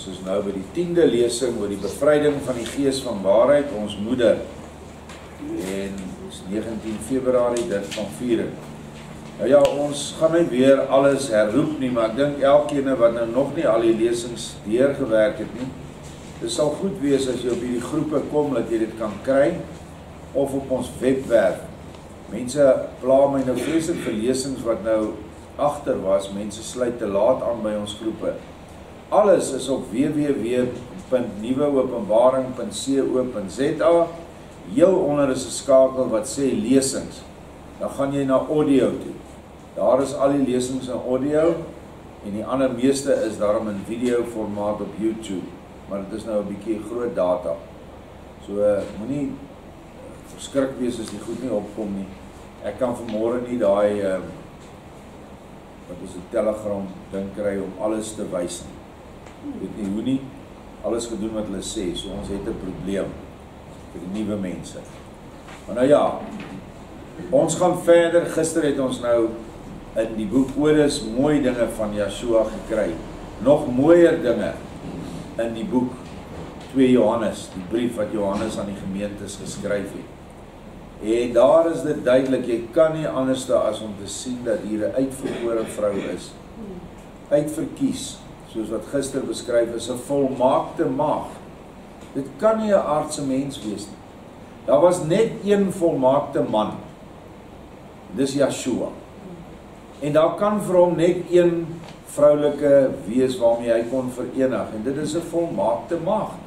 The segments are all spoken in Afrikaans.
Ons is nou by die 10de lesing oor die bevryding van die gees van waarheid, ons moeder. En is 19 Februarie dit van viering. Nou ja, ons gaan nie weer alles herroep nie, maar ek dink elkeen wat nou nog nie al die lesings deurgewerk het nie, dit sal goed wees as jy op hierdie groepe kom, dat jy dit kan kry, of op ons webwerf. Mense pla my nou vreeslik vir lesings wat nou agter was, mense sluit te laat aan by ons groepe. Alles is op www.nuweopenbaring.co.za. Heel onder is 'n skakel wat sê lesings. Dan gaan jy na audio toe. Daar is al die lesings in audio, en die ander meeste is daarom in video formaat op YouTube. Maar dit is nou 'n bietjie groot data. So moenie verskrik wees as die goed nie opkom nie. Ek kan vanmôre nie daai wat is 'n Telegram ding kry om alles te wys nie. Ek weet nie hoe nie, alles gedoen wat hulle sê, so ons het 'n probleem vir die nuwe mense. Maar nou ja, ons gaan verder. Gister het ons nou in die boek Odes mooi dinge van Yeshua gekry. Nog mooier dinge in die boek 2 Johannes, die brief wat Johannes aan die gemeentes geskryf het. En daar is dit duidelik, jy kan nie anders as om te sien dat hier 'n uitverkore vrou is. Uitverkies, soos wat gister beskryf is, 'n volmaakte maagd. Dit kan nie 'n aardse mens wees nie. Daar was net een volmaakte man. Dis Yeshua. En daar kan vir hom net een vroulike wees waarmee hy kon verenig. En dit is 'n volmaakte maagd.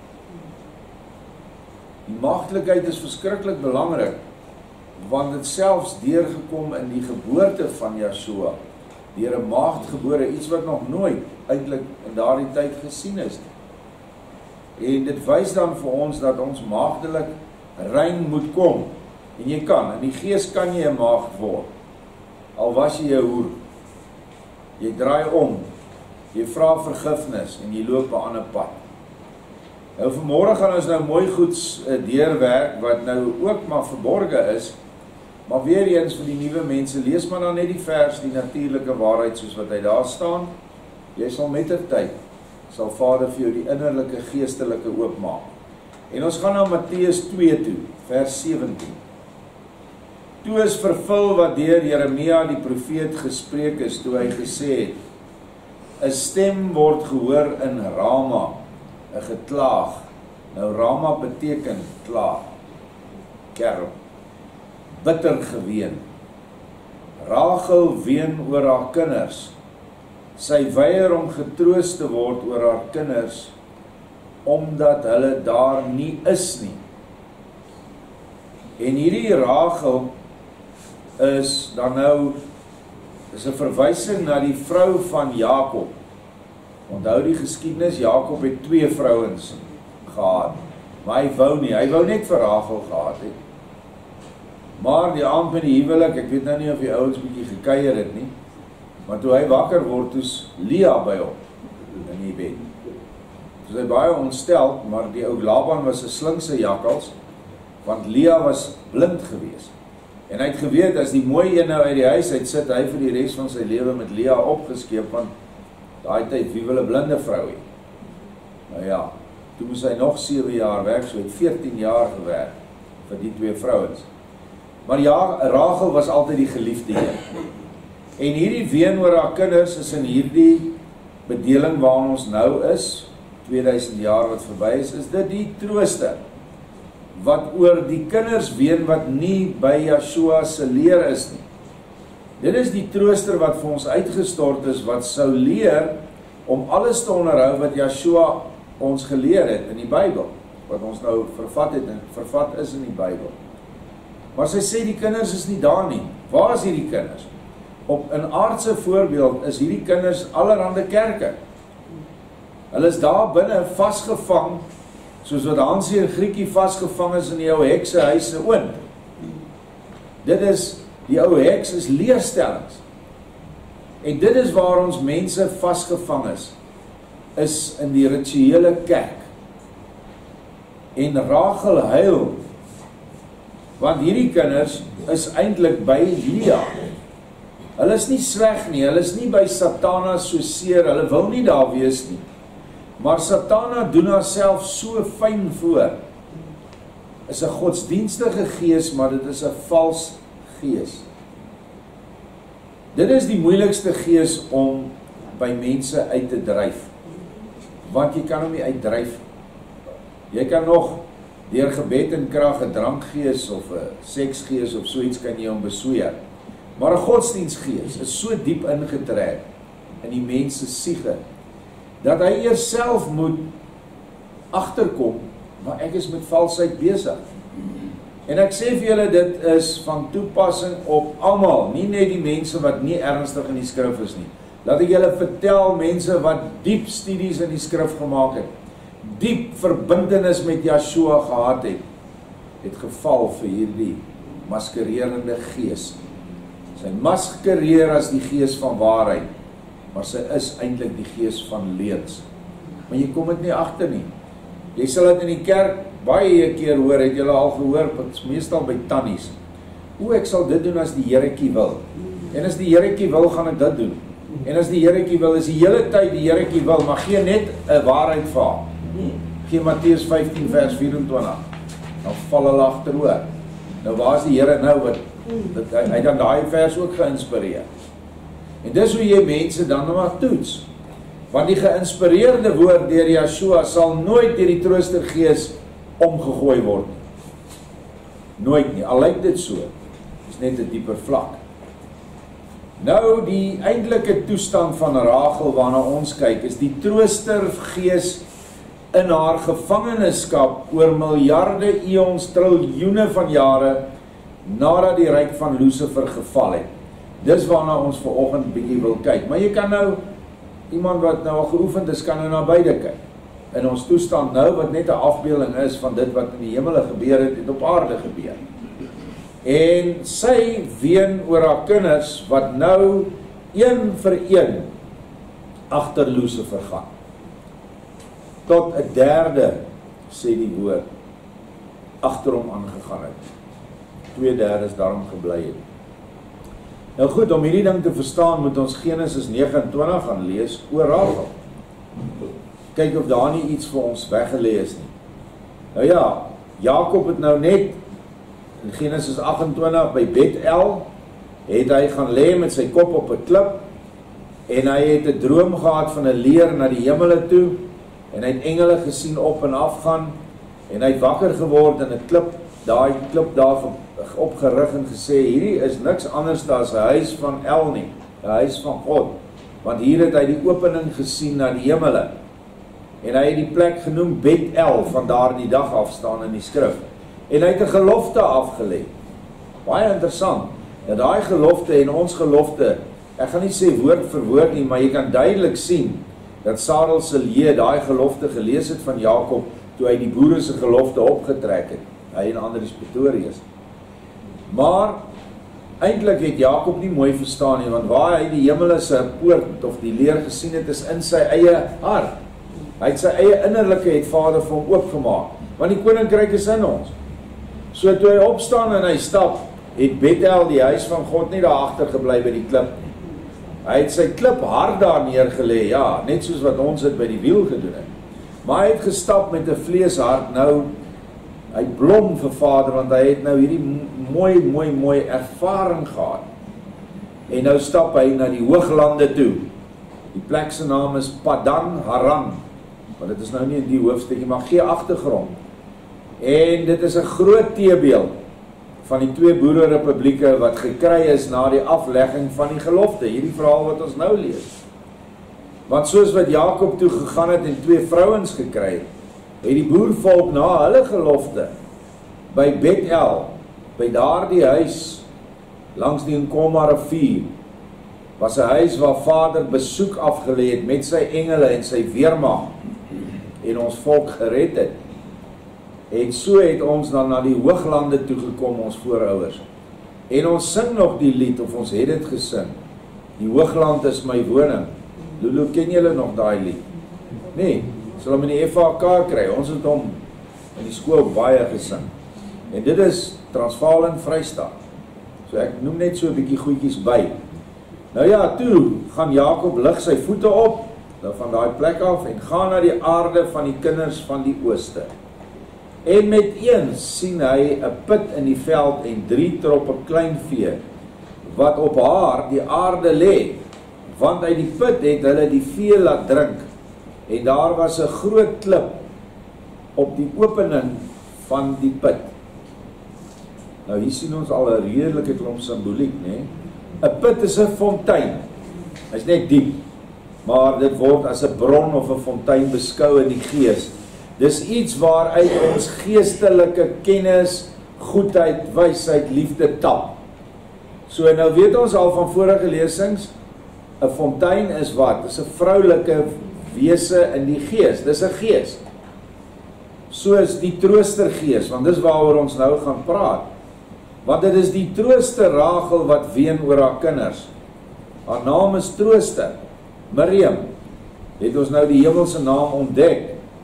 Die maagdelikheid is verskriklik belangrik, want dit selfs deurgekom in die geboorte van Yeshua, deur 'n maagd gebore, iets wat nog nooit eintlik in daardie tyd gesien is. En dit wys dan vir ons dat ons maagdelik rein moet kom. En jy kan, in die gees kan jy 'n maagd word. Al was jy 'n hoer. Jy draai om, jy vra vergifnis en jy loop 'n ander pad. Nou vanmôre gaan ons nou mooi goed deurwerk wat nou ook maar verborge is, maar weer eens vir die nuwe mense, lees maar dan net die vers, die natuurlike waarheid soos wat hy daar staan. Jy sal met die tyd, sal Vader vir jou die innerlike geestelike oopmaak. En ons gaan na Matteus 2 toe, vers 17. Toe is vervul wat deur Jeremia die profeet gespreek is, toe hy gesê het, 'n stem word gehoor in Rama, 'n geklaag. Nou Rama beteken klaag, kerm, bitter geween. Rachel ween oor haar kinders. Sy weier om getroos te word oor haar kinders, omdat hulle daar nie is nie. En hierdie Rachel is dan nou, is 'n verwysing na die vrou van Jakob. Onthou die geskiedenis, Jakob het 2 vrouens gehad, maar hy wou net vir Rachel gehad het. Maar die aand met die huwelik, ek weet nou nie of die ouens bietjie gekuier het nie, maar toe hy wakker word, toe's Lea by hom in die bed. Toe hy baie ontstel, maar die ou Laban was 'n slinkse jakkals, want Lea was blind gewees. En hy het geweet, as die mooi een nou uit die huis uit sit, hy vir die res van sy lewe met Lea opgeskeep, want daai tyd, wie wil 'n blinde vrou hê? Nou ja, toe moes hy nog 7 jaar werk, so het 14 jaar gewerk vir die 2 vrouens. Maar ja, Rachel was altyd die geliefde een. En hierdie ween oor haar kinders is in hierdie bedeling waar ons nou is, 2000 jaar wat verby is dit die trooster wat oor die kinders ween wat nie by Yeshua se leer is nie. Dit is die trooster wat vir ons uitgestort is, wat sou leer om alles te onderhou wat Yeshua ons geleer het in die Bybel, wat ons nou vervat is in die Bybel. Maar sy sê die kinders is nie daar nie. Waar is hierdie kinders? Op 'n aardse voorbeeld is hierdie kinders allerhande kerke. Hulle is daar binne vasgevang, soos wat Hansie en Griekie vasgevang is in die ou heksehuis se oond. Dit is, die ou heks is leerstellings. En dit is waar ons mense vasgevang is in die rituele kerk. En Rachel huil, want hierdie kinders is eintlik by Lea. Hulle is nie sleg nie, hulle is nie by Satana so seer, hulle wil nie daar wees nie. Maar Satana doen haarself so fyn voor. Is 'n godsdienstige gees, maar dit is 'n vals gees. Dit is die moeilikste gees om by mense uit te dryf. Want jy kan hom nie uitdryf. Jy kan nog deur gebed en krag 'n drankgees of 'n seksgees of so iets kan jy hom besweer. Maar 'n godsdienstgees is so diep ingetrek in die mens se siege dat hy eers self moet agterkom, maar ek is met valsheid besig. En ek sê vir julle, dit is van toepassing op almal, nie net die mense wat nie ernstig in die skrif is nie. Laat ek julle vertel, mense wat diep studies in die skrif gemaak het, diep verbintenis met Yeshua gehad het geval vir hierdie maskererende gees. Sy maskereer as die gees van waarheid, maar sy is eintlik die gees van leuns. Maar jy kom dit nie agter nie. Jy sal dit in die kerk baie keer hoor, het julle al gehoor, meestal by tannies. Ek sal dit doen as die Heretjie wil. En as die Heretjie wil, gaan ek dit doen. En as die Heretjie wil, is die hele tyd die Heretjie wil, maar gee net 'n waarheid vir haar. Gee Matteus 15 vers 24. Dan val hulle agteroor. Nou waar is die Here nou wat hy dan daai vers ook geïnspireer? En dis hoe jy mense dan maar toets. Want die geïnspireerde woord deur Yeshua sal nooit deur die troostergees omgegooi word nie. Nooit nie, al lyk dit so. Dis net 'n dieper vlak. Nou die eintlike toestand van Rachel waarna ons kyk, is die troostergees in haar gevangenskap oor miljarde eons, triljoene van jare nadat die ryk van Lucifer geval het. Dis waarna ons vanoggend bietjie wil kyk. Maar jy kan nou, iemand wat nou al geoefend is, kan nou na beide kyk. In ons toestand nou, wat net 'n afbeelding is van dit wat in die hemele gebeur het, het op aarde gebeur. En sy ween oor haar kinders, wat nou een vir een agter Lucifer gaan. Tot 'n derde, sê die woord, agter hom aangegaan het. 2/3 daarom gebly het. Nou goed, om hierdie ding te verstaan, moet ons Genesis 29 gaan lees oor Rachel. Kyk of daar nie iets vir ons weggelê is nie. Nou ja, Jakob het nou net in Genesis 28 by Bethel, het hy gaan lê met sy kop op 'n klip, en hy het 'n droom gehad van 'n leer na die hemele toe, en hy het engele gesien op en af gaan, en hy het wakker geword in 'n klip, daai klip daar opgerig en gesê, hierdie is niks anders as 'n huis van El nie, 'n huis van God, want hier het hy die opening gesien na die hemele, en hy het die plek genoem Bethel, van daar die dag af staan in die skrif, en hy het 'n gelofte afgelê. Baie interessant, dat daai gelofte en ons gelofte, ek gaan nie sê woord vir woord nie, maar jy kan duidelik sien, dat Sarel se leë daai gelofte gelees het van Jakob, toe hy die boere se gelofte opgetrek het, hy en ander is Pretorius. Maar, eintlik het Jakob nie mooi verstaan nie, want waar hy die hemele se poort, of die leer gesien het, is in sy eie hart. Hy het sy eie innerlike het Vader vir hom oopgemaak, want die koninkryk is in ons. So toe hy opstaan en hy stap, het Bethel, die huis van God, nie daar agter gebly by die klip. Hy het sy klip hard daar neergelê, ja, net soos wat ons het by die wiel gedoen het. Maar hy het gestap met 'n vleeshart, nou, hy blom vir Vader, want hy het nou hierdie mooi ervaring gehad. En nou stap hy na die hooglande toe. Die plek se naam is Padan Aram, want dit is nou nie in die hoofstukkie, maar gee agtergrond. En dit is 'n groot teebeeld van die twee boererepublieke wat gekry is na die aflegging van die gelofte, hierdie verhaal wat ons nou lees. Want soos wat Jakob toe gegaan het en 2 vrouens gekry het die boervolk na hulle gelofte by Bethel, by daardie huis langs die Nkoma rivier, was 'n huis waar Vader besoek afgelê het met sy engele en sy weermag en ons volk gered het. En so het ons dan na die hooglande toegekom, ons voorouers. En ons sing nog die lied, of ons het dit gesing. Die hoogland is my woning. Lulu, ken julle nog daai lied? Nee, sal hom in die FHK kry. Ons het hom in die skool baie gesing. En dit is Transvaal en Vrystaat. So ek noem net so 'n bietjie goedjies by. Nou ja, toe gaan Jakob lig sy voete op, nou van daai plek af, en gaan na die aarde van die kinders van die ooste. En met eens sien hy 'n put in die veld en 3 troppe kleinvee, wat op haar die aarde lê, want uit die put het hulle die vee laat drink, en daar was 'n groot klip op die opening van die put. Nou hier sien ons al 'n redelike klomp simboliek, né? 'n Put is 'n fontein. Hy's net diep, maar dit word as 'n bron of 'n fontein beskou in die gees. Dis iets waaruit ons geestelike kennis, goedheid, wysheid, liefde tap. So nou weet ons al van vorige lesings, 'n fontein is wat? Dis 'n vroulike wese in die gees. Dis 'n gees. Soos die troostergees, want dis waaroor ons nou gaan praat. Want dit is die trooster Rachel wat ween oor haar kinders. Haar naam is Trooster. Miriam, het ons nou die hemelse naam ontdek.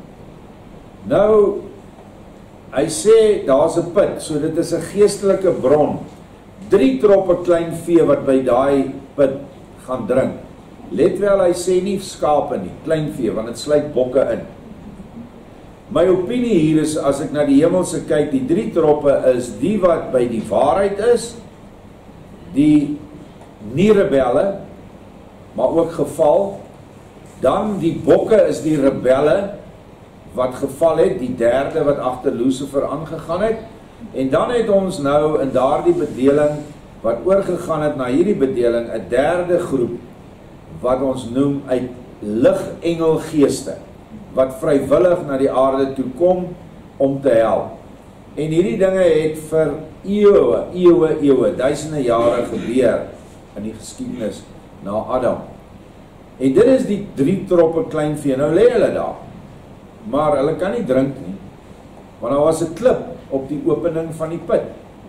Nou, hy sê, daar's 'n put, so dit is 'n geestelike bron. 3 troppe klein vee wat by daai put gaan drink. Let wel, hy sê nie skape nie, klein vee, want dit sluit bokke in. My opinie hier is, as ek na die hemelse kyk, die 3 troppe is die wat by die waarheid is, die nie rebelle, maar ook geval. Dan die bokke is die rebelle, wat geval het, die 3de wat agter Lucifer aangegaan het, en dan het ons nou in daardie bedeling, wat oorgegaan het na hierdie bedeling, 'n 3de groep, wat ons noem uit ligengelgeeste, wat vrywillig na die aarde toe kom, om te help. En hierdie dinge het vir eeue, duisende jare gebeur, in die geskiedenis, na Adam. En dit is die 3 troppe klein vee, nou lê hulle daar, maar hulle kan nie drink nie, want daar was 'n klip op die opening van die put.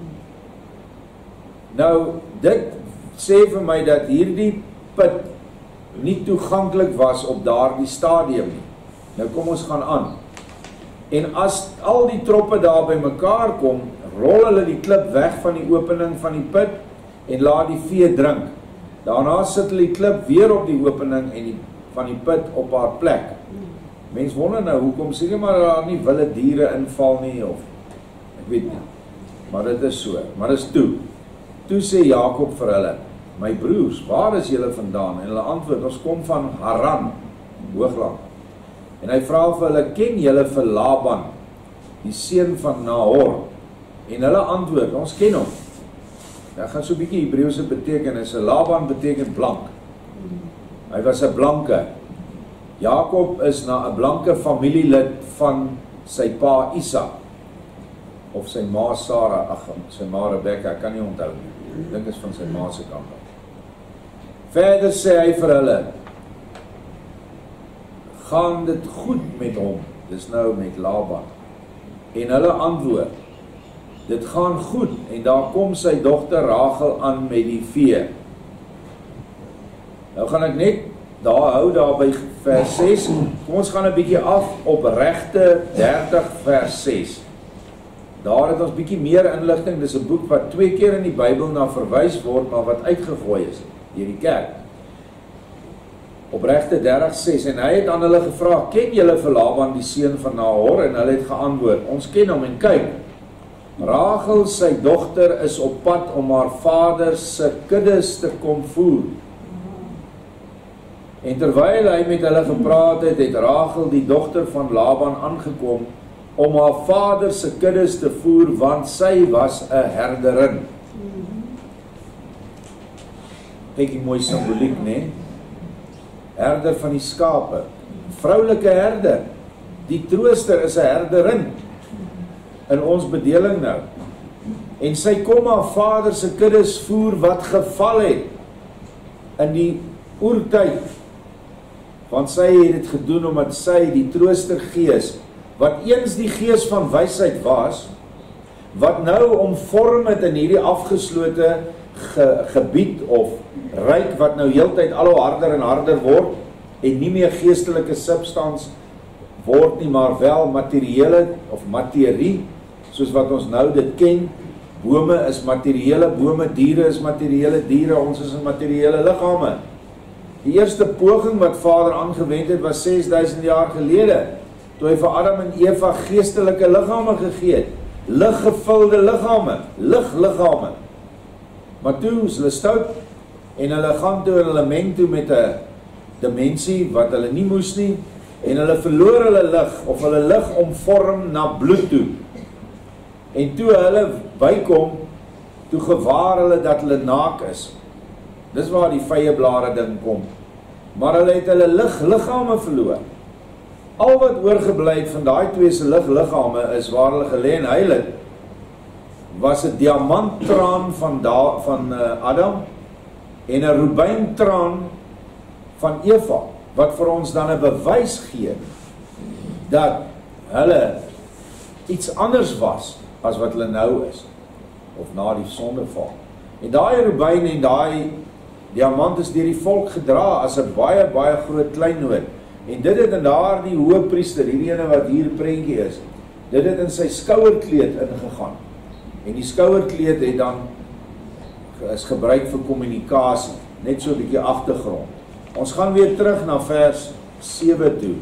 Nou, dit sê vir my dat hierdie put nie toeganklik was op daardie stadium nie. Nou kom ons gaan aan. En as al die troppe daar by mekaar kom, rol hulle die klip weg van die opening van die put en laat die vee drink. Daarna sit hulle die klip weer op die opening en van die put op haar plek. Mens wonder nou, hoekom seker maar daar nie wilde diere inval nie, of ek weet nie, maar dit is so, maar dit is toe. Toe sê Jakob vir hulle, my broers, waar is julle vandaan? En hulle antwoord, ons kom van Haran, Hoogland. En hy vra vir hulle, ken julle vir Laban, die seun van Nahor? En hulle antwoord, ons ken hom. Ek gaan so 'n bietjie Hebreëse betekenis. Laban beteken blank. Hy was 'n blanke. Jakob is na 'n blanke familielid van sy pa Isak, of sy ma Sarah, sy ma Rebekka, ek kan nie onthou nie. Ek dink is van sy ma se kant. Verder sê hy vir hulle, gaan dit goed met hom, dis nou met Laban. En hulle antwoord, dit gaan goed, en daar kom sy dogter Rachel aan met die vee. Nou gaan ek net daar hou, daar by vers 6, kom ons gaan 'n bietjie af op Regte 30 vers 6. Daar het ons bietjie meer inligting, dis 'n boek wat 2 keer in die Bybel na verwys word, maar wat uitgegooi is deur die kerk. Op Regte 30:6, en hy het aan hulle gevra, ken julle vir Laban die seun van Nahor? En hulle het geantwoord, ons ken hom, en kyk, Rachel sy dogter is op pad om haar vader se kuddes te kom voer. En terwyl hy met hulle gepraat het, het Rachel die dogter van Laban aangekom om haar vader se kuddes te voer, want sy was 'n herderin. Kyk die mooi simboliek, né? Herder van die skape, vroulike herder. Die trooster is 'n herderin in ons bedeling nou. En sy kom haar vader se kuddes voer wat geval het in die oertyd. Want sy het dit gedoen omdat sy die troostergees, wat eens die gees van wysheid was, wat nou omvorm het in hierdie afgeslote gebied of ryk, wat nou heeltyd al hoe harder en harder word, en nie meer geestelike substans word nie, maar wel materiële of materie, soos wat ons nou dit ken. Bome is materiële bome, diere is materiële diere, ons is in materiële liggame. Die eerste poging wat Vader aangewend het, was 6000 jaar gelede, toe hy vir Adam en Eva geestelike liggame gegee het. Liggevulde liggame, liggame. Maar toe is hulle stout, en hulle gaan toe en hulle meng toe met 'n dimensie wat hulle nie moes nie, en hulle verloor hulle lig, of hulle lig omvorm na bloed toe. En toe hulle bykom, toe gewaar hulle dat hulle naak is. Dis waar die vyeblare ding kom. Maar hulle het hulle liggame verloor. Al wat oorgebly het van daai twee se liggame is waar hulle gelê en huil het, was 'n diamanttraan van Adam en 'n rubyntraan van Eva, wat vir ons dan 'n bewys gee dat hulle iets anders was as wat hulle nou is, of na die sondeval. En daai rubyn en daai diamant is deur die volk gedra as 'n baie groot kleinood. En dit het in daardie hoëpriester, hierdie ene wat hier prentjie is, dit het in sy skouerkleed ingegaan. En die skouerkleed het dan is gebruik vir kommunikasie, net so 'n bietjie agtergrond. Ons gaan weer terug na vers 7 toe.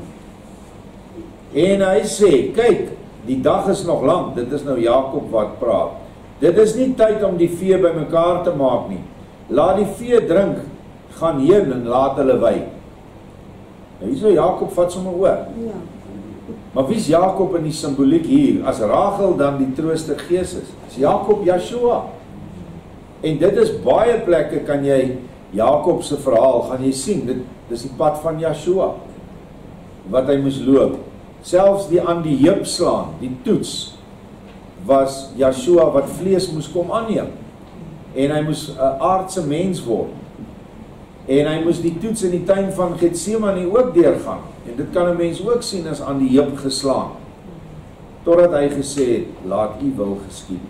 En hy sê, kyk, die dag is nog lank, dit is nou Jakob wat praat. Dit is nie tyd om die vee bymekaar te maak nie. Laat die vee drink, gaan heen en laat hulle wy. Nou hierso Jakob vat sommer oor. Ja. Maar wie is Jakob in die simboliek hier? As Rachel dan die trooster gees is Jakob Yeshua. En dit is baie plekke kan jy Jakob se verhaal gaan jy sien, dit is die pad van Yeshua wat hy moes loop. Selfs die aan die heup slaan, die toets, was Yeshua wat vlees moes kom aanneem. En hy moes 'n aardse mens word. En hy moes die toets in die tuin van Getsemane ook deurgaan. En dit kan 'n mens ook sien as aan die heup geslaan. Totdat hy gesê het, laat u wil geskied.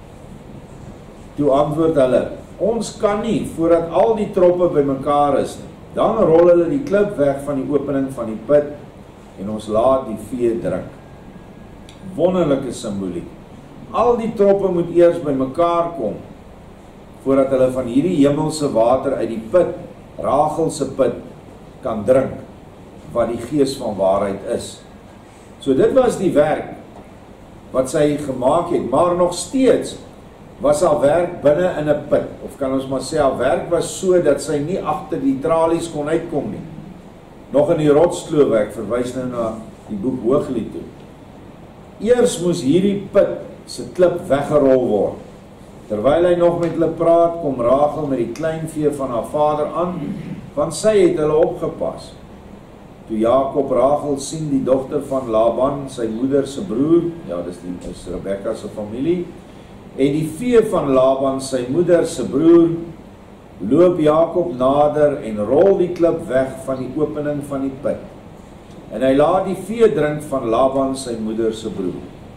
Toe antwoord hulle, ons kan nie, voordat al die troppe bymekaar is nie. Dan rol hulle die klip weg van die opening van die put, en ons laat die vee drink. Wonderlike simboliek. Al die troppe moet eers bymekaar kom, voordat hulle van hierdie hemelse water uit die put, Rachel se put, kan drink, wat die gees van waarheid is. So dit was die werk, wat sy gemaak het, maar nog steeds, was haar werk binne in 'n put, of kan ons maar sê, haar werk was so, dat sy nie agter die tralies kon uitkom nie. Nog in die rotskloof, ek verwys nou na die boek Hooglied toe. Eers moes hierdie put se klip weggerol word. Terwyl hy nog met hulle praat, kom Rachel met die kleinvee van haar vader aan, want sy het hulle opgepas. Toe Jakob Rachel sien, die dogter van Laban, sy moeder se broer, ja, dis Rebekka se familie, en die vee van Laban, sy moeder se broer, loop Jakob nader en rol die klip weg van die opening van die put. En hy laat die vee drink van Laban, sy moeder se broer.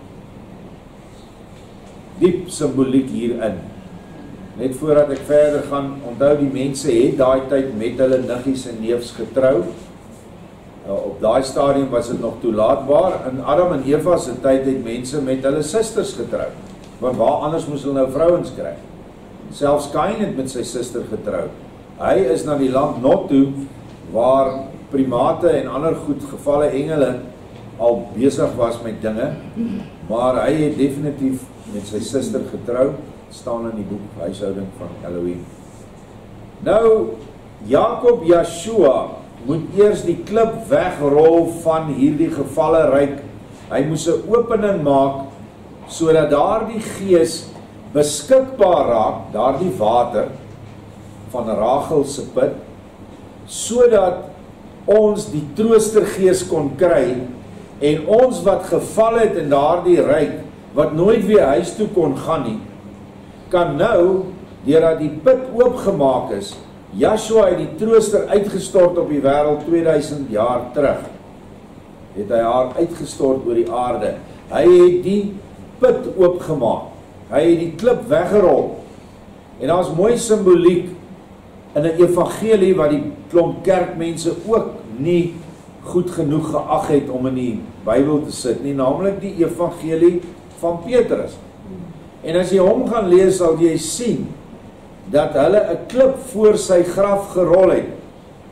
Diep simboliek hierin. Net voordat ek verder gaan, onthou die mense het daai tyd met hulle niggies en neefs getrou. Op daai stadium was dit nog toelaatbaar. In Adam en Eva se tyd het mense met hulle susters getrou. Want waar anders moes hulle nou vrouens kry? Selfs Kain het met sy suster getrou. Hy is na die land Nod toe, waar primate en ander goed gevalle engele al besig was met dinge, maar hy het definitief met sy suster getrou, staan in die boek Huishouding van Elohim. Nou, Jakob Yeshua moet eers die klip wegrol van hierdie gevalle ryk. Hy moes 'n opening maak, sodat daardie gees beskikbaar raak, daardie water van Rachel se put, sodat ons die troostergees kon kry, en ons wat geval het in daardie ryk, wat nooit weer huis toe kon gaan nie, kan nou, deurdat die put oopgemaak is, Yeshua het die trooster uitgestort op die wêreld 2000 jaar terug, het hy haar uitgestort oor die aarde. Hy het die put oopgemaak, hy het die klip weggerol, en daar is mooi simboliek in 'n evangelie wat die klomp kerkmense ook nie goed genoeg geag het om in die Bybel te sit nie, naamlik die evangelie van Petrus. En as jy hom gaan lees, sal jy sien dat hulle 'n klip voor sy graf gerol het,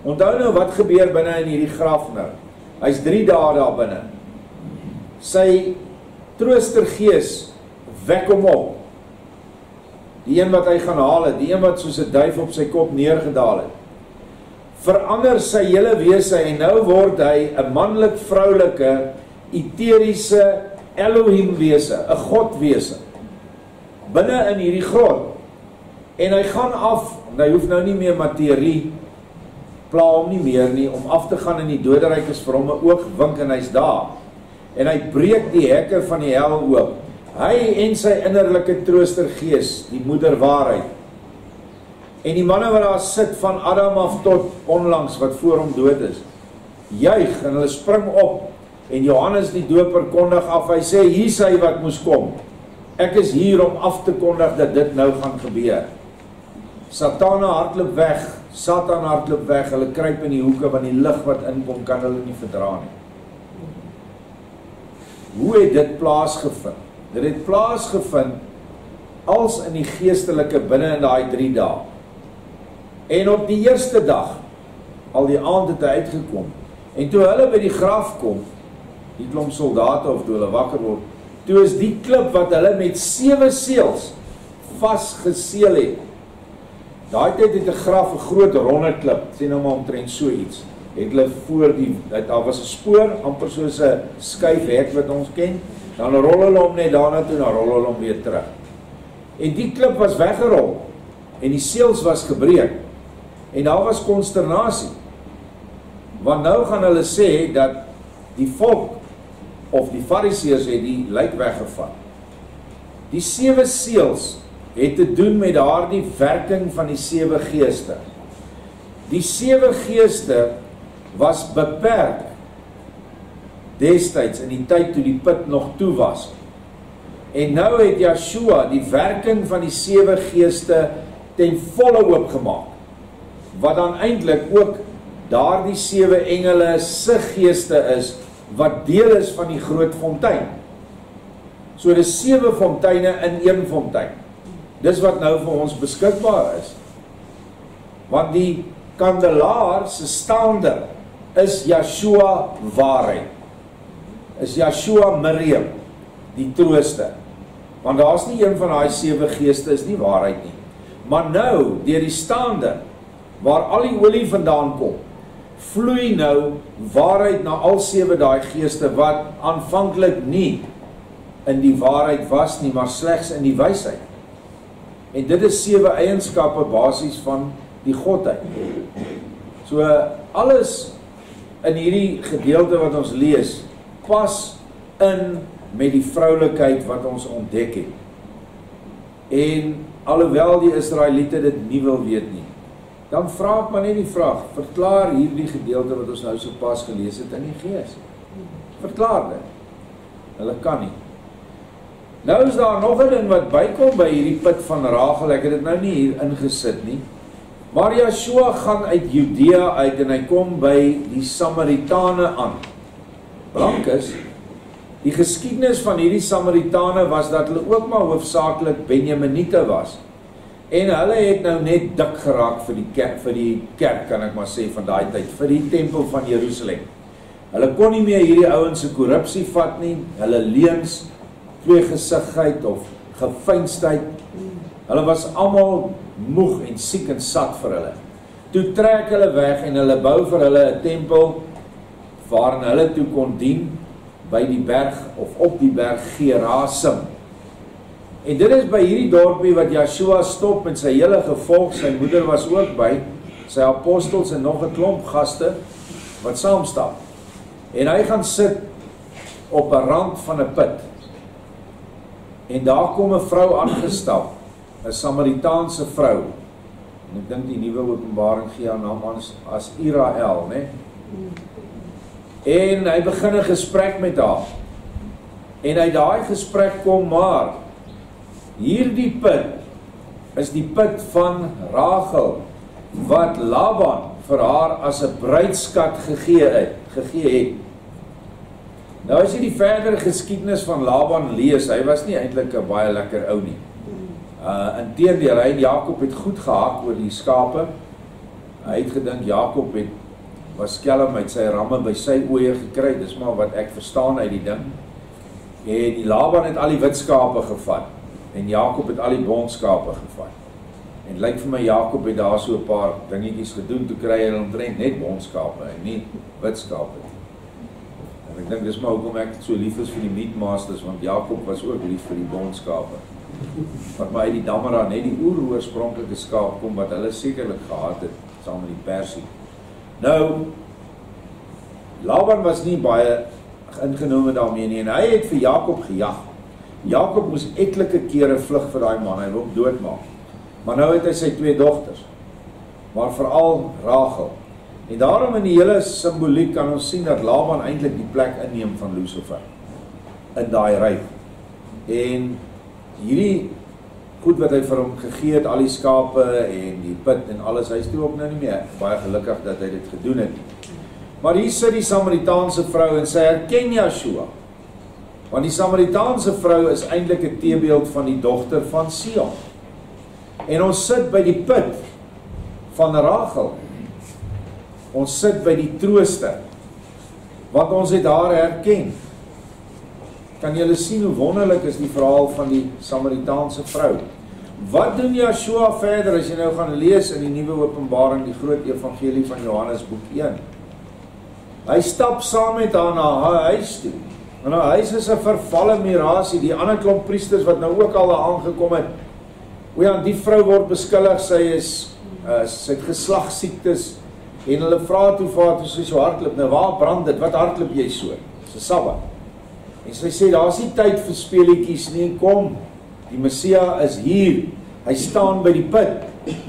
Onthou nou wat gebeur binne in hierdie graf nou. Hy's 3 dae daar binne. Sy troostergees wek hom op. Die een wat hy gaan haal het, die een wat soos 'n duif op sy kop neergedaal het. Verander sy hele wese en nou word hy 'n manlik-vroulike, eteriese Elohim wese, 'n godwese. Binne in hierdie grot. En hy gaan af, hy hoef nou nie meer materie, pla hom nie meer nie, om af te gaan in die doderyk is vir hom 'n oogwink en hy's daar. En hy breek die hekke van die hel oop. Hy en sy innerlike troostergees, die moeder waarheid. En die manne wat daar sit van Adam af tot onlangs wat voor hom dood is, juig en hulle spring op. En Johannes die doper kondig af, hy sê, hier is hy wat moes kom. Ek is hier om af te kondig dat dit nou gaan gebeur. Satan hardloop weg, hulle kruip in die hoeke, want die lig wat inkom kan hulle nie verdra nie. Hoe het dit plaasgevind? Dit het plaasgevind als in die geestelike binne in daai 3 dae. En op die eerste dag, al die aand het hy uitgekom, en toe hulle by die graf kom, die klomp soldate of toe hulle wakker word, toe is die klip wat hulle met 7 seels vasgeseel het. Daai tyd het 'n graf 'n groot ronde klip, sien nou maar omtrent so iets. Het hulle voor die, daar was 'n spoor, amper soos 'n skuifhek wat ons ken, dan rol hulle hom net daarna toe, dan rol hulle hom weer terug. En die klip was weggerol, en die seels was gebreek, en daar was konsternasie. Want nou gaan hulle sê dat die volk, of die fariseërs het die lijk weggevat. Die 7 seels het te doen met daardie werking van die 7 geeste. Die 7 geeste was beperk destyds in die tyd toe die put nog toe was. En nou het Yeshua die werking van die 7 geeste ten volle oopgemaak, wat dan eintlik ook daardie 7 engele se geeste is, wat deel is van die groot fontein. So dis 7 fonteine in 1 fontein. Dis wat nou vir ons beskikbaar is. Want die kandelaar se staander is Yeshua waarheid. Is Yeshua Miriam, die trooster. Want daar's nie een van daai 7 geeste is nie waarheid nie. Maar nou, deur die staander, waar al die olie vandaan kom, vloei nou waarheid na al 7 daai geeste, wat aanvanklik nie in die waarheid was nie, maar slegs in die wysheid. En dit is 7 eienskappe basies van die Godheid. So alles in hierdie gedeelte wat ons lees, pas in met die vroulikheid wat ons ontdek het. En alhoewel die Israeliete dit nie wil weet nie, dan vra ek maar net die vraag, verklaar hierdie gedeelte wat ons nou so pas gelees het in die Gees. Verklaar dit. Hulle kan nie. Nou is daar nog 'n ding wat bykom by hierdie put van Rachel, ek het dit nou nie hier ingesit nie, maar Yeshua gaan uit Judea uit en hy kom by die Samaritane aan. Blankes, die geskiedenis van hierdie Samaritane was dat hulle ook maar hoofsaaklik Benjaminite was. En hulle het nou net dik geraak vir die kerk, kan ek maar sê, van daai tyd, vir die tempel van Jerusalem. Hulle kon nie meer hierdie ouens se korrupsie vat nie, hulle leuns, tweegesigheid of gefeinstheid. Hulle was almal moeg en siek en sat vir hulle. Toe trek hulle weg en hulle bou vir hulle 'n tempel waarin hulle toe kon dien by die berg of op die berg Gerasim. En dit is by hierdie dorpie wat Yeshua stop met sy hele gevolg, sy moeder was ook by, sy apostels en nog 'n klomp gaste wat saamstap. En hy gaan sit op 'n rand van 'n put. En daar kom 'n vrou aangestap, 'n Samaritaanse vrou. En ek dink die Nuwe Openbaring gee haar naam aan as Irael, né? En hy begin 'n gesprek met haar. En uit daai gesprek kom maar hierdie put is die put van Rachel wat Laban vir haar as 'n bruidskat gegee het. Nou as jy die verdere geskiedenis van Laban lees, hy was nie eintlik 'n baie lekker ou nie. Inteendeel, hy en Jakob het goed gehak oor die skape. Hy het gedink Jakob was skelm uit sy ramme by sy oë gekry, dis maar wat ek verstaan uit die ding. En die Laban het al die wit skape gevat, en Jakob het al die bondskape gevat. En lyk vir my Jakob het daar so 'n paar dingetjies gedoen, toe kry hy omtrent net bondskape en nie wit skape. En ek dink dis maar hoekom ek so lief is vir die meatmasters, want Jakob was ook lief vir die bondskape. Wat maar uit die dammera net die oorspronklike skaap kom, wat hulle sekerlik gehad het, saam met die persie. Nou, Laban was nie baie ingenome daarmee nie, en hy het vir Jakob gejag. Jakob moes etlike kere vlug vir daai man, hy wil hom doodmaak. Maar nou het hy sy 2 dogters, maar veral Rachel. En daarom in die hele simboliek kan ons sien dat Laban eintlik die plek inneem van Lucifer in daai ryk. En hierdie goed wat hy vir hom gegee het, al die skape en die put en alles, hy is toe ook nou nie meer baie gelukkig dat hy dit gedoen het. Maar hier sit die Samaritaanse vrou en sy herken Joshua. Want die Samaritaanse vrou is eintlik 'n teebeeld van die dogter van Sion. En ons sit by die put van Rachel. Ons sit by die trooster, want ons het haar herken. Kan julle sien hoe wonderlik is die verhaal van die Samaritaanse vrou? Wat doen Joshua verder as jy nou gaan lees in die Nuwe Openbaring, die groot evangelie van Johannes boek 1? Hy stap saam met haar na haar huis toe. En haar huis is 'n vervalle mirasie, die ander klomp priesters wat nou ook al daar aangekom het. O ja, die vrou word beskuldig, sy het geslagsiektes, en hulle vra toe vir haar, toe sy so hardloop, nou waar brand dit, wat hardloop jy so? Dis 'n Sabbat. En sy sê, daar is nie tyd vir speletjies nie, kom, die Messia is hier, hy staan by die put.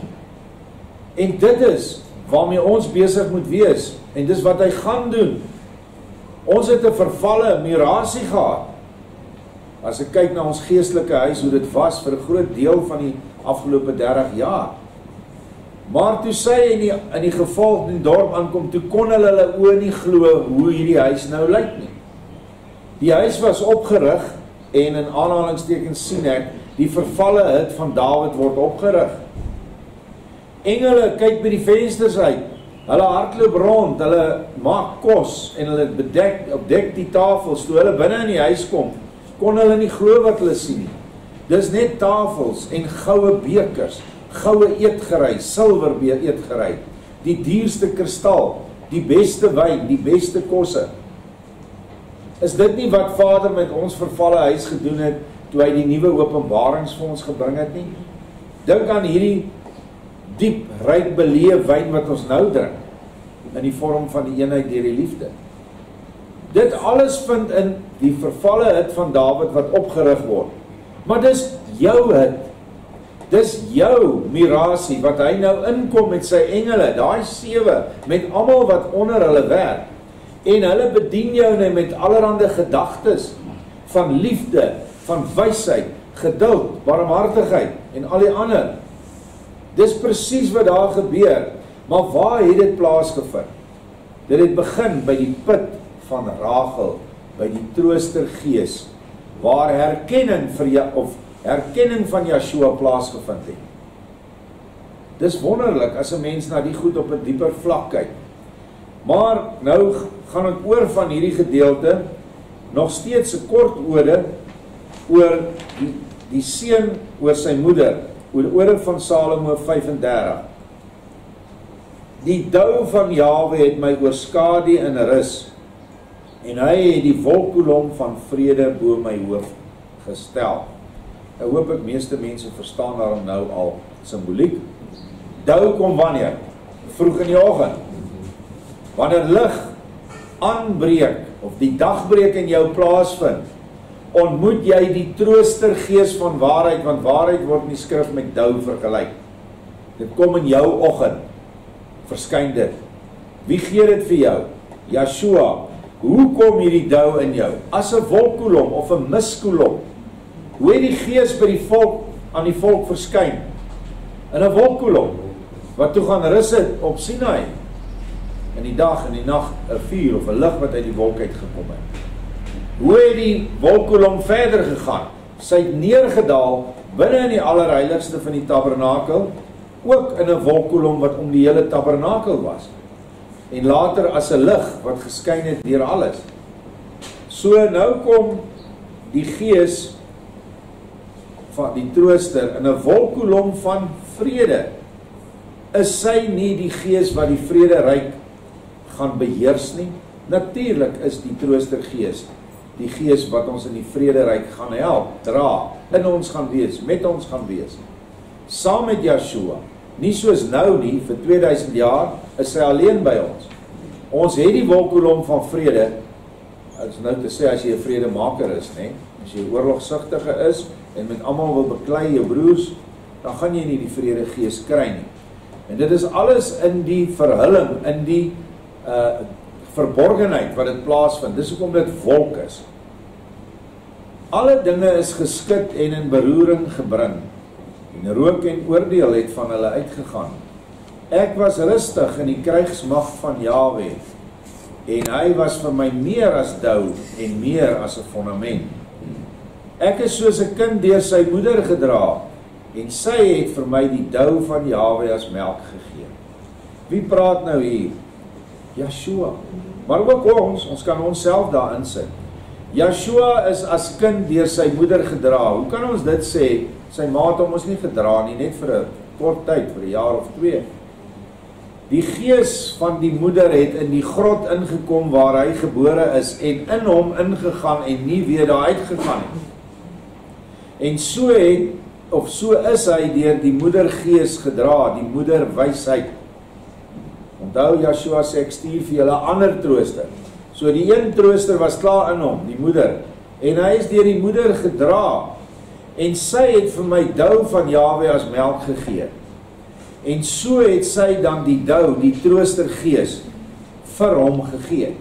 En dit is waarmee ons besig moet wees, en dis wat hy gaan doen. Ons het 'n vervalle mirasie gehad. As ek kyk na ons geestelike huis, hoe dit was vir 'n groot deel van die afgelope 30 jaar. Maar toe sy in die gevolg in die dorp aankom, toe kon hulle oë nie glo hoe hierdie huis nou lyk nie. Die huis was opgerig, en in aanhalingstekens sien ek, die vervalle hut van Dawid word opgerig. Engele kyk by die vensters uit, hulle hardloop rond, hulle maak kos, en hulle bedek die tafels. Toe hulle binne in die huis kom, kon hulle nie glo wat hulle sien nie. Dis net tafels en goue bekers, goue eetgerei, silwer eetgerei, die duurste kristal, die beste wyn, die beste kosse. Is dit nie wat Vader met ons vervalle huis gedoen het, toe hy die nuwe openbarings vir ons gebring het nie? Dink aan hierdie diep, ryk beleef wyn wat ons nou drink, in die vorm van die eenheid deur die liefde. Dit alles vind in die vervalle hut van Dawid wat opgerig word. Maar dis jou hut, dis jou mirasie, wat hy nou inkom met sy engele, daai 7, met almal wat onder hulle werk, en hulle bedien jou nou met allerhande gedagtes, van liefde, van wysheid, geduld, barmhartigheid, en al die ander. Dis presies wat daar gebeur, maar waar het dit plaasgevind? Dit het begin by die put van Rachel, by die troostergees, waar herkenning van Joshua plaasgevind het. Dis wonderlik as 'n mens na die goed op 'n dieper vlak kyk. Maar nou gaan ek oor van hierdie gedeelte, nog steeds 'n kort ode oor die seun oor sy moeder, oor ode van Salomo 35. Die dou van Jahwe het my oorskadu in rus, en hy het die wolkkolom van vrede bo my hoof gestel. Ek hoop ek meeste mense verstaan daarom nou al simboliek. Dou kom wanneer? Vroeg in die oggend. Wanneer lig aanbreek, of die dagbreek in jou plaasvind, ontmoet jy die troostergees van waarheid, want waarheid word in die skrif met dou vergelyk. Dit kom in jou oggend, verskyn dit. Wie gee dit vir jou? Joshua. Hoe kom hierdie dou in jou? As 'n wolkkolom of 'n miskolom. Hoe het die gees by die volk, aan die volk verskyn? In 'n wolkkolom, wat toe gaan rus het op Sinai. In die dag en die nag 'n vuur of 'n lig wat uit die wolk uitgekom het. Hoe het die wolkkolom verder gegaan? Sy het neergedaal binne in die allerheiligste van die tabernakel, ook in 'n wolkkolom wat om die hele tabernakel was. En later as 'n lig wat geskyn het deur alles. So nou kom die Gees van die Trooster in 'n wolkkolom van vrede. Is sy nie die Gees wat die vrederyk gaan beheers nie? Natuurlik is die Trooster Gees die Gees wat ons in die vrederyk gaan help, dra, in ons gaan wees, met ons gaan wees. Saam met Yeshua, nie soos nou nie, vir 2000 jaar, is sy alleen by ons. Ons het die wolkkolom van vrede, is nou te sê as jy 'n vredemaker is, nee, as jy oorlogsugtige is, en met almal wil beklei jou broers, dan gaan jy nie die vrede gees kry nie. En dit is alles in die verhulling, in die verborgenheid wat dit plaasvind. Dis hoekom dit wolk is. Alle dinge is geskit en in beroering gebring. En rook en oordeel het van hulle uitgegaan. Ek was rustig in die krygsmag van Jahwe, en hy was vir my meer as dou en meer as 'n fondament. Ek is soos 'n kind deur sy moeder gedra, en sy het vir my die dou van Jahwe as melk gegee. Wie praat nou hier? Yeshua. Maar ook ons kan onsself daarin sit. Yeshua is as kind deur sy moeder gedra. Hoe kan ons dit sê? Sy ma het hom ons nie gedra nie, net vir 'n kort tyd, vir 'n jaar of 2. Die Gees van die moeder het in die grot ingekom waar hy gebore is, en in hom ingegaan en nie weer daar uitgegaan het. En so is hy deur die moedergees gedra, die moederwysheid. Onthou, Yeshua sê, ek stuur vir julle 'n ander trooster. So die een trooster was klaar in hom, die moeder, en hy is deur die moeder gedra, en sy het vir my dou van Jahwe as melk gegee. En so het sy dan die dou, die troostergees, vir hom gegee.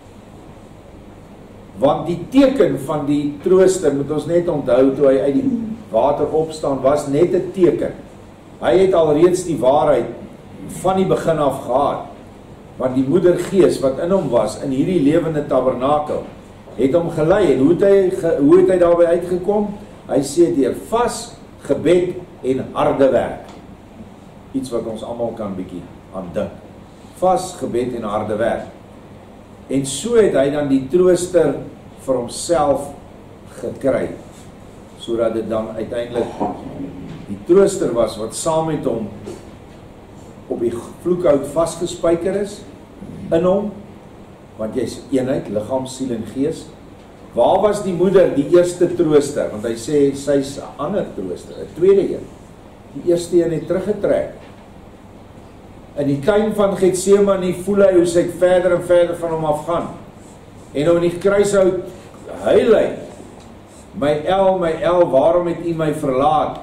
Want die teken van die trooster, moet ons net onthou, toe hy uit die water opstaan, was net 'n teken. Hy het alreeds die waarheid van die begin af gehad. Want die moedergees wat in hom was, in hierdie lewende tabernakel, het hom gelei. En hoe het hy daarby uitgekom? Hy sê deur vas, gebed en harde werk. Iets wat ons almal kan bietjie aan dink. Vas, gebed en harde werk. En so het hy dan die trooster vir homself gekry, sodat dit dan uiteindelik die trooster was wat saam met hom op die vloekhout vasgespijker is, in hom, want jy is eenheid, liggaam, siel en gees. Waar was die moeder, die eerste trooster? Want hy sê, sy is 'n ander trooster, 'n tweede een. Die eerste een het teruggetrek. In die tuin van Getsemane voel hy hoe sy verder en verder van hom afgaan. En nou in die kruishout huil hy, my El, waarom het u my verlaat?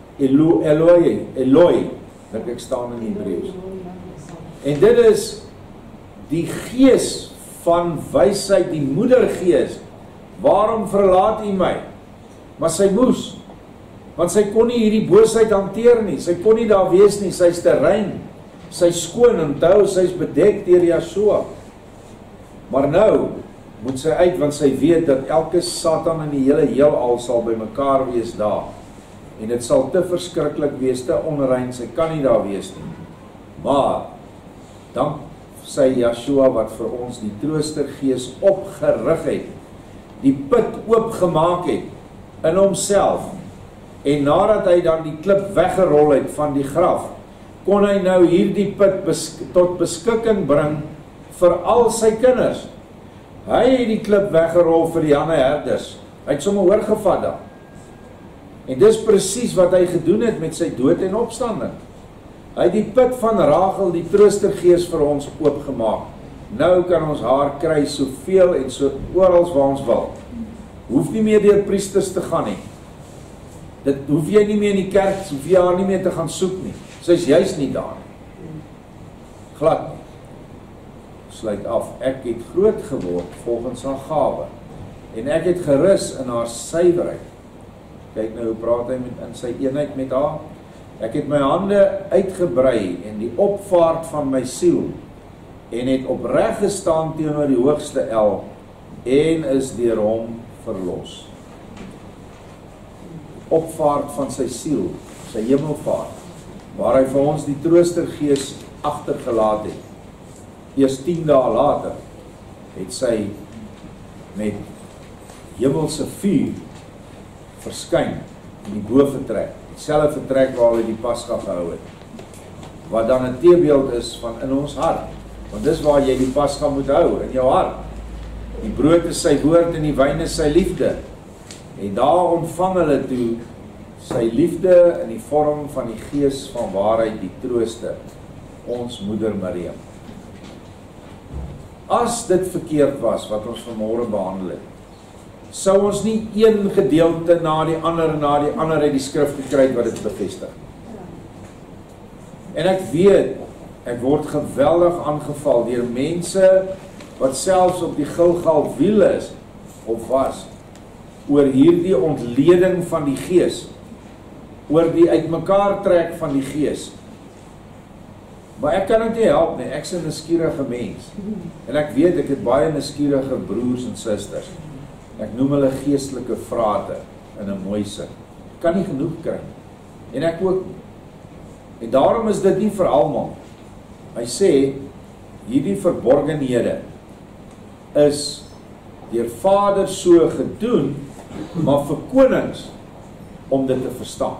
Eloi, dat ek staan in Hebreëus. En dit is die gees van wysheid, die moedergees. Waarom verlaat u my? Maar sy moes, want sy kon nie hierdie boosheid hanteer nie, sy kon nie daar wees nie, sy is te rein, sy is skoon, onthou, sy is bedek deur Yeshua. Maar nou moet sy uit, want sy weet dat elke Satan in die hele heelal sal by mekaar wees daar. En dit sal te verskriklik wees, te onrein, sy kan nie daar wees nie. Maar, dank sy Yeshua wat vir ons die troostergees opgerig het, die put oopgemaak het, in homself, en nadat hy dan die klip weggerol het van die graf, kon hy nou hierdie put tot beskikking bring vir al sy kinders. Hy het die klip weggerol vir die ander herders. Hy het sommer oorgevat dan. En dis presies wat hy gedoen het met sy dood en opstanding. Hy het die put van Rachel, die troostergees vir ons oopgemaak. Nou kan ons haar kry soveel en so orals waar ons wil. Hoef nie meer deur priesters te gaan nie. Dit hoef jy nie meer in die kerk, hoef jy haar nie meer te gaan soek nie. Sy is juist nie daar nie. Glad nie. Sluit af, ek het groot geword volgens haar gawe. En ek het gerus in haar suiwerheid. Kyk nou hoe praat hy in sy eenheid met haar. Ek het my hande uitgebrei en die opvaart van my siel en het opreg gestaan teenoor die hoogste El en is deur hom verlos. Opvaart van sy siel, sy hemelvaart. waar hy vir ons die troostergees agtergelaat het. Eers 10 dae later het sy met hemelse vuur verskyn in die boventrek, dieselfde vertrek waar hulle die Pasga gehou het, wat dan 'n teebeeld is van in ons hart, want dis waar jy die Pasga moet hou, in jou hart. Die brood is sy woord en die wyn is sy liefde, en daar ontvang hulle toe sy liefde in die vorm van die Gees van waarheid, die trooster, ons moeder Maria. As dit verkeerd was wat ons vanmôre behandel het, sou ons nie een gedeelte na die ander uit die skrif gekry het wat dit bevestig. En ek weet, ek word geweldig aangeval deur mense wat selfs op die Gilgal wiel is, of was, oor hierdie ontleding van die Gees, oor die uitmekaar trek van die Gees. Maar ek kan dit nie help nie, ek is 'n nuuskierige mens, en ek weet, ek het baie nuuskierige broers en susters, ek noem hulle geestelike vrate, in 'n mooi sin, ek kan nie genoeg kry, en ek ook, en daarom is dit nie vir almal. Hy sê, hierdie verborgenhede is deur Vader so gedoen, maar vir konings om dit te verstaan.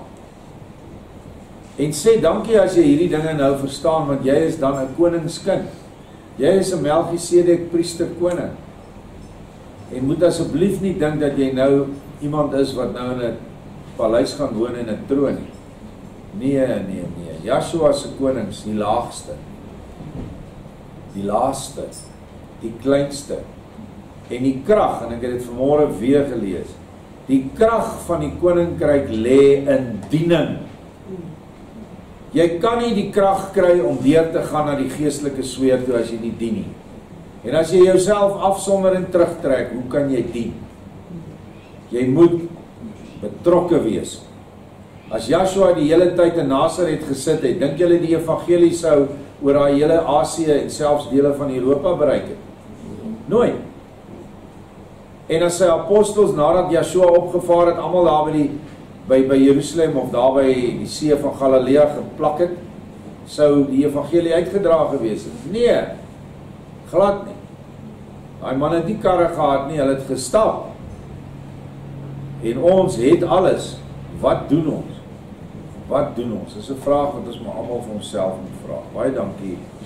En sê dankie as jy hierdie dinge nou verstaan, want jy is dan 'n koningskind. Jy is 'n Melchisedek priester koning. En moet asseblief nie dink dat jy nou iemand is wat nou in 'n paleis gaan woon en 'n troon nie. Nee. Joshua se koning is die laagste, die laaste, die kleinste. En die krag, en ek het dit vanmôre weer gelees, die krag van die koninkryk lê in diening. Jy kan nie die krag kry om deur te gaan na die geestelike sweer toe as jy nie dien nie. En as jy jouself afsonder en terugtrek, hoe kan jy dien? Jy moet betrokke wees. As Joshua die hele tyd in Nasaret gesit het, dink julle die evangelie sou oor daai hele Asië en selfs dele van Europa bereik het? Nooit. En as sy apostels nadat Joshua opgevaar het, almal daar by Jerusalem of daar by die see van Galilea geplak het, sou die evangelie uitgedra gewees het? Nee, glad nie. Daai man het nie karre gehad nie, hulle het gestap. En ons het alles. Wat doen ons? Wat doen ons? Dis 'n vraag wat ons maar almal vir onsself moet vra. Baie dankie.